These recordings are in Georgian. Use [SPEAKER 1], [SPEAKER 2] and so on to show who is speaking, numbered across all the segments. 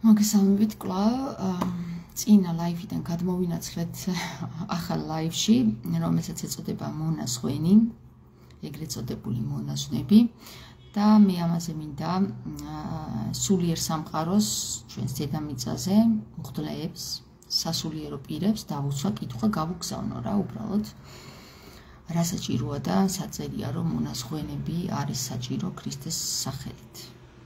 [SPEAKER 1] მოგესალმებით კვლავ წინა ლაივიდან გადმოვინაცვლეთ ახალ ლაივში, რომელსაც ეწოდება მონაზღვენი, ეგრეთ წოდებული მონაზვნები და მე ამაზე მინდა სულიერ სამყაროს ჩვენს დედამიწაზე მღვდლებს, სასულიერო პირებს დავუცვა კითხვა გავუგზავნო რა უბრალოდ რა საჭიროა და საწერია რომ მონაზღვენები არის საჭირო ქრისტეს სახელით.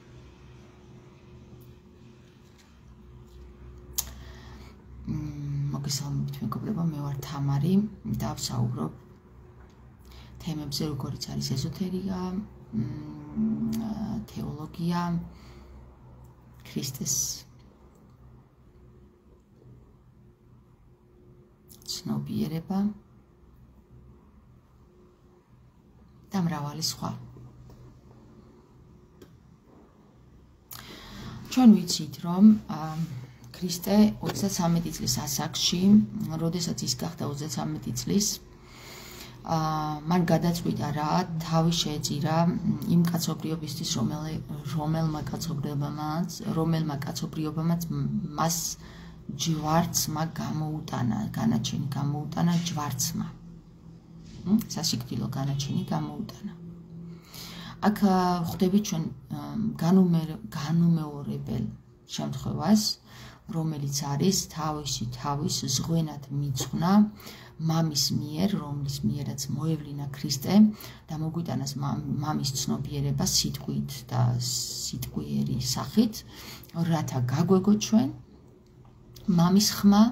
[SPEAKER 1] მოგესალმებით მეგობრებო, მე ვარ თამარი და ვსაუბრობ თემებზე როგორიც არის ეზოთერიკა, თეოლოგია, ქრისტეს ცნობიერება და მრავალი სხვა. ჩვენ ვიცით რომ ქრისტე 33 წლის ასაკში, როდესაც ის გახდა 33 წლის, მან გადაწყვიტა რა თავი შეეწირა იმ კაცობრიობისთვის, რომელმა კაცობრიობამაც მას ჯვარცმა გამოუტანა, განაჩენი გამოუტანა ჯვარცმა. სასიკვდილო განაჩენი გამოუტანა. აქ ხვდებით ჩვენ განუმეორებელ შემთხვევას, რომელიც არის თავის ზღვენად მიძღვნა მამის მიერ, რომლის მიერაც მოევლინა ქრისტე და მოგვიტანას მამის ცნობიერება სიტყვით და სიტყვიერი სახით, რათა გაგვეგოთ ჩვენ მამის ხმა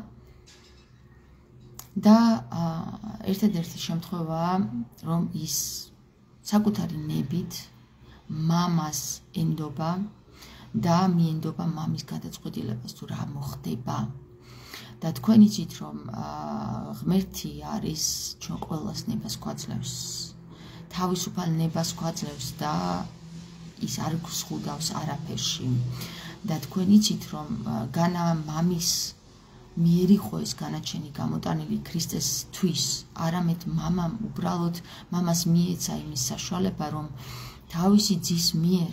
[SPEAKER 1] და ერთადერთი შემთხვევაა, რომ ის საკუთარი ნებით მამას ენდობა და მიენდობა მამის გადაწყვეტილებას თუ რა მოხდება. და თქვენ იცით რომ ღმერთი არის ჩვენ ყველას ნებას გვაძლევს, თავისუფალ ნებას გვაძლევს და ის არ გსხუდავს არაფერში. და თქვენ იცით რომ განა მამის მიერ იყო ეს განაჩენი გამოტანილი ქრისტესთვის, არამედ მამამ უბრალოდ მამას მიეცა იმის საშუალება, რომ თავისი ძის მიერ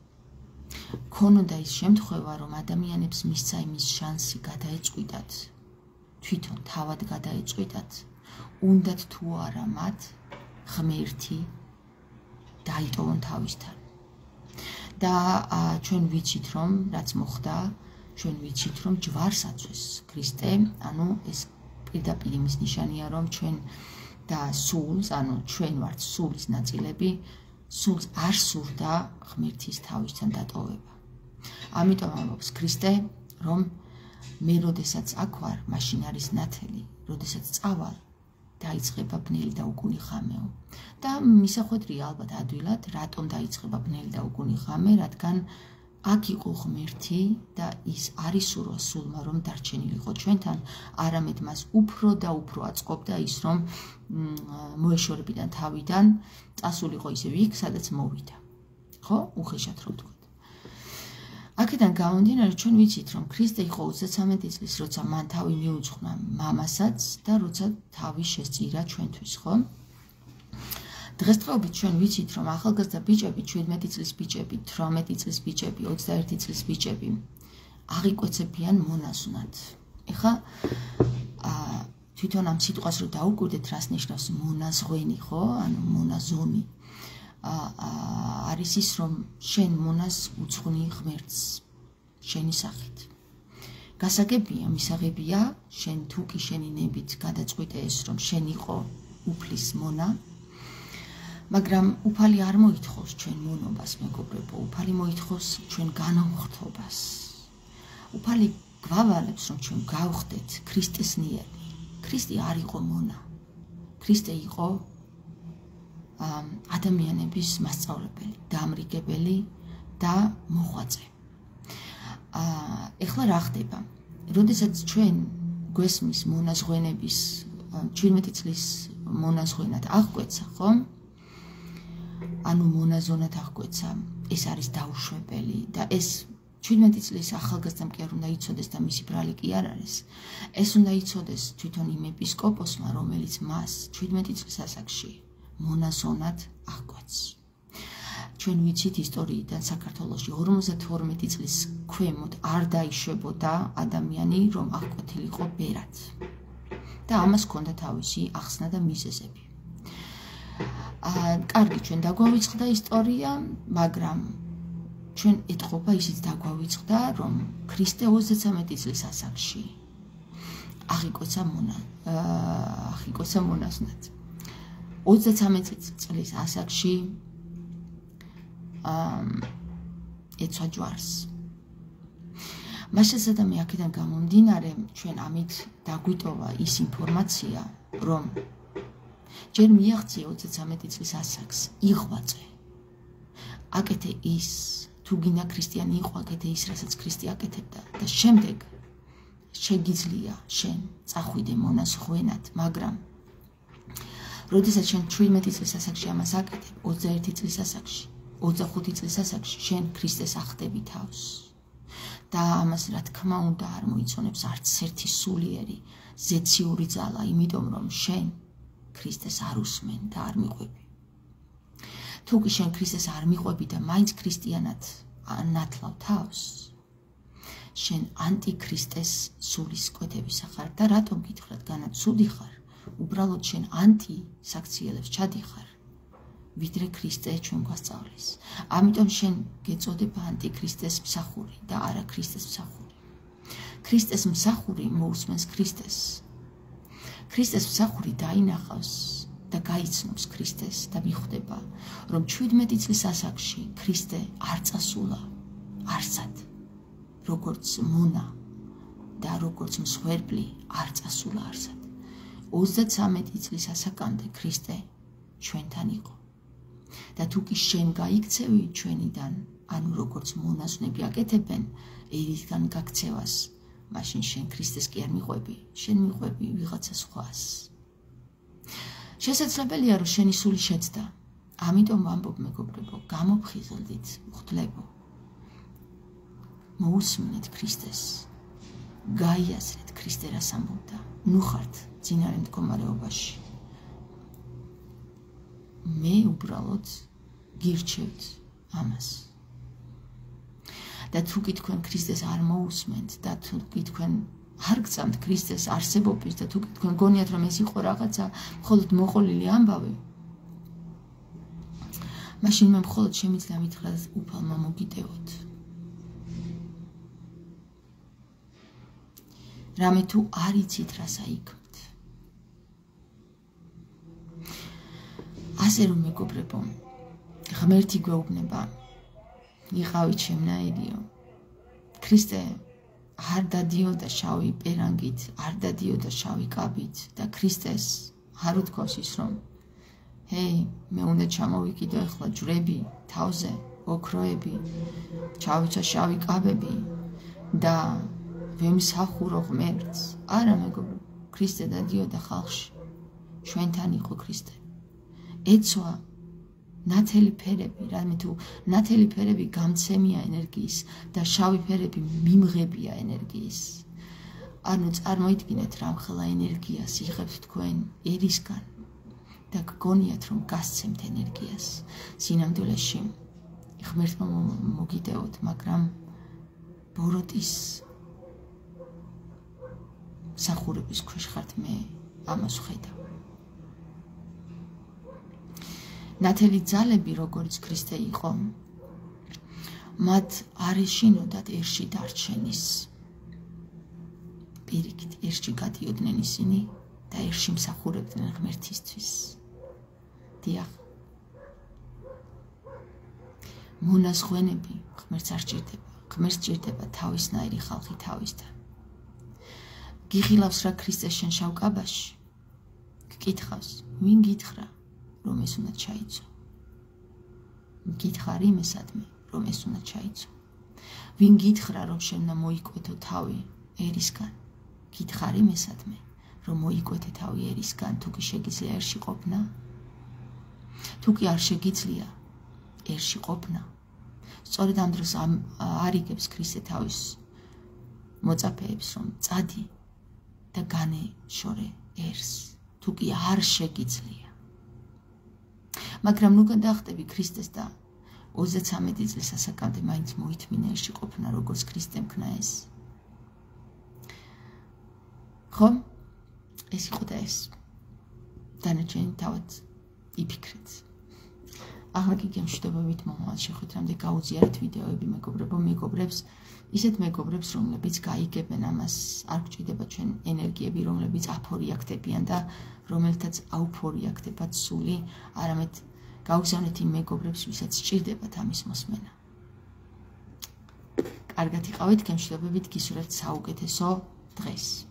[SPEAKER 1] ქონოდა ის შემთხვევა, რომ ადამიანებს მისცა იმის შანსი გადაეწყვიტათ, თვითონ თავად გადაეწყვიტათ, უნდათ თუ არა მათ ღმერთი დაიტოვონ თავისთან. და ჩვენ ვიცით რომ რაც მოხდა, ჩვენ ვიცით რომ ჯვარს აწვეს ქრისტე, ანუ ეს პირდაპირ იმის ნიშანია რომ ჩვენ და სულს, ანუ ჩვენ ვართ სულის ნაწილები, სულს არ სურდა ღმერთის თავისთან დატოვება. ამიტომ ამბობს ქრისტე, რომ მე როდესაც აქ ვარ, მაშინ არის ნათელი, როდესაც წავალ, დაიწყება ბნელი და უგუნი ღამეო. და მისახვედრია ალბათ ადვილად, რატომ დაიწყება ბნელი და უგუნი ღამე, რადგან აქ იყო ღმერთი და ის არ ისურვა სულმა რომ დარჩენილიყო ჩვენთან, არამედ მას უფრო და უფრო აწყობდა ის რომ მოეშორებიდან თავიდან წასულიყო ისევ იქ, სადაც მოვიდა. ხო? უხეშად რომ ვთქვათ. აქედან გამომდინარე ჩვენ ვიცით რომ ქრისტე იყო 33 წლის, როცა მან თავი მიუძღვნა მამასაც და როცა თავი შესწირა ჩვენთვის, ხო? დღესდღეობით ჩვენ ვიცით რომ ახალგაზრდა ბიჭები, 17 წლის ბიჭები, 18 წლის ბიჭები, 21 წლის ბიჭები აღიკვეცებიან მონაზვნად. ეხლა თვითონ ამ სიტყვას რო დაუკვირდეთ, რას ნიშნავს მონაზღვენი, ხო? ანუ მონაზონი. არის ის რომ შენ მონას უძღვნი ღმერთს შენი სახით. გასაგებია, მისაღებია, შენ თუ კი შენი ნებით გადაწყვიტე ეს რომ შენ იყო უფლის მონა, მაგრამ უფალი არ მოითხოვს ჩვენ მონობას, მეგობრებო, უფალი მოითხოვს ჩვენ განამხტობას. უფალი გვავალებს რომ ჩვენ გავხდეთ ქრისტესნიერნი. ქრისტე არ იყო მონა. ქრისტე იყო ადამიანების მასწავლებელი, დამრიგებელი და მოღვაწე. ეხლა რა ხდება? როდესაც ჩვენ გვესმის მონაზღვენების 17 წლის მონაზღვენად აღკვეცა, ხო? ანუ მონაზონად აღკვეცა, ეს არის დაუშვებელი და ეს 17 წლის ახალგაზრდამ კი არ უნდა იცოდეს და მისი ბრალი კი არ არის. ეს უნდა იცოდეს თვითონ იმ ეპისკოპოსმა, რომელიც მას 17 წლის ასაკში მონაზონად აღკვეცს. ჩვენ ვიცით ისტორიიდან საქართველოში 52 წლის ქვემოთ არ დაიშვებოდა ადამიანი, რომ აღკვეთილიყო ბერად. და ამას ჰქონდა თავისი ახსნა და მიზეზები. კარგი, ჩვენ დაგვავიწყდა ისტორია, მაგრამ ჩვენ ეთყობა ისიც დაგვავიწყდა, რომ ქრისტე 33 წლის ასაკში აღიკვეცა მონაზვნად. 33 წლის ასაკში ეცვა ჯვარს. მაშასა მე აქედან გამომდინარე, ჩვენ ამით დაგვიტოვა ის ინფორმაცია, რომ ჯერ მიაღწია 33 წლის ასაკს, იღვაწე. აკეთე ის, თუ გინდა ქრისტიანი იყო, აკეთე ის, რასაც ქრისტე აკეთებდა და შემდეგ შეგიძლია შენ წახვიდე მონაზვნად, მაგრამ როდესაც შენ 17 წლის ასაკში ამას აკეთებ, 21 წლის ასაკში, 25 წლის ასაკში შენ ქრისტეს ახდები თავს. და ამას რა თქმა უნდა არ მოიცონებს არც ერთი სულიერი ზეციური ძალა, იმიტომ რომ შენ ქრისტეს არ უსმენ და არ მიყვები. თუ კი შენ ქრისტეს არ მიყვები და მაინც ქრისტიანად ნათლავ თავს, შენ ანტიქრისტეს სულისკვეთების ხარ და რატომ გითხრათ განაცუდი ხარ? უბრალოდ შენ ანტი-საქციელებს ჩადიხარ, ვიდრე ქრისტე ჩვენ გვასწავლის. ამიტომ შენ გეწოდება ანტიქრისტეს მსახური და არა ქრისტეს მსახური. ქრისტეს მსახური მოусმენს ქრისტეს. ქრისტეს მსახური დაინახავს და გაიცნობს ქრისტეს და მიხვდება, რომ 17 წლის ასაკში ქრისტე არ წასულა არსად, როგორც მონა და როგორც მსხვერპლი არ წასულა არსად. 33 წლის ასაკამდე ქრისტე ჩვენთან იყო. და თუ კი შენ გაიქცევი ჩვენიდან, ანუ როგორც მონაზვნები აკეთებენ ერისგან გაქცევას, მაშინ შენ ქრისტეს კი არ მიყვები, შენ მიყვები ვიღაცა სხვას. შესაძლებელია, რომ შენი სული შეცდა. ამიტომ ვამბობ, მეგობრებო, გამოფხიზლდით, ხვდლებო. მოусმინეთ ქრისტეს. გაიაზრეთ ქრისტე რას ამბობდა. ნუ ხართ წინარე მდგომარეობაში. მე უბრალოდ გირჩევთ ამას. და თუ კი თქვენ ქრისტეს არ მოусმენთ და თუ კი თქვენ არ გწამთ ქრისტეს არსებობის და თუ კი თქვენ გონიათ რომ ეს იყო რაღაცა მხოლოდ მოყოლილი ამბავი, მაშინ მე მხოლოდ შემიძლია მითხრა უფალმა მოგიტევოთ. რამე თუ არ იცით რას აიქმთ. ასე რომ მეგობრებო, ღმერთი გვეუბნება, იყავი ჩემნაირიო. ქრისტე არ დადიოდა შავი პერანგით, არ დადიოდა შავი კაბით და ქრისტეს არ უთქვას ის რომ ჰეი, მე უნდა ჩამოვიკიდო ახლა ჯვრები თავზე, ოქროები, ჩავიცა შავი კაბები და ვემსახურო ღმერთს. არა მეგობრებო, ქრისტე დადიოდა ხალხში. ჩვენთან იყო ქრისტე. ეცვა ნათელი ფერები, რამე თუ ნათელი ფერები გამცემია ენერგიის და შავი ფერები მიმღებია ენერგიის. ანუ წარმოიდგინეთ რამხელა ენერგიას იღებთ თქვენ ერისგან და გგონიათ რომ გასცემთ ენერგიას. სინამდვილეში ღმერთმა მოგიტევოთ, მაგრამ ბოროტის მსახურების ქვეშ ხართ, მე ამას ვხედავ. ნათელი ძალები, როგორც ქრისტე იყო, მათ არ ეშინოდათ ერში დარჩენის. პირიქით, ერში გადიოდნენ ისინი და ერში მსახურებდნენ ღმერთისთვის. დიახ. მონაზღვენები ღმერთს არ ჭირდება, ღმერთს ჭირდება თავისნაირი ხალხი თავისთან. გიხილავს რა ქრისტეს შენ შავ კაბაში, გკითხავს, ვინ გითხრა რომ ეს უნდა ჩაიცო. გითხარ იმესადმე, რომ ეს უნდა ჩაიცო. ვინ გითხრა რომ შენ უნდა მოიკვეთო თავი ერისგან. გითხარ იმესადმე, რომ მოიკვეთე თავი ერისგან, თუ კი შეგიძლია ერში ყოფნა. თუ კი არ შეგიძლია ერში ყოფნა. სწორედ ამ დროს არიგებს ქრისტე თავის მოწაფეებს, რომ წადი და განეშორე ერს, თუ კი არ შეგიძლია. მაგრამ ნუ გადახტები ქრისტეს და 33 წლის ასაკამდე მაინც მოითმინა ერთში ყოფნა, როგორც ქრისტემ ქნა ეს. ხო? ეს იყო და ეს. დანარჩენი თავად იფიქრეთ. ახლა კი გემშვიდობებით მომავალში ხვით რამდენ გაუზიარეთ ვიდეოები მეგობრებს, ისეთ მეგობრებს, რომლებიც გაიგებენ ამას, არ გჭირდება ჩვენ ენერგიები, რომლებიც აფორიაქტებიან და რომელთაც აუფორიაქტებათ სული, არამედ გავგზავნეთ იმ მეგობრებს, ვისაც სჭირდებათ ამის მოსმენა. კარგად იყავით, გემშვიდობებით, გისურვებთ საუკეთესო დღეს.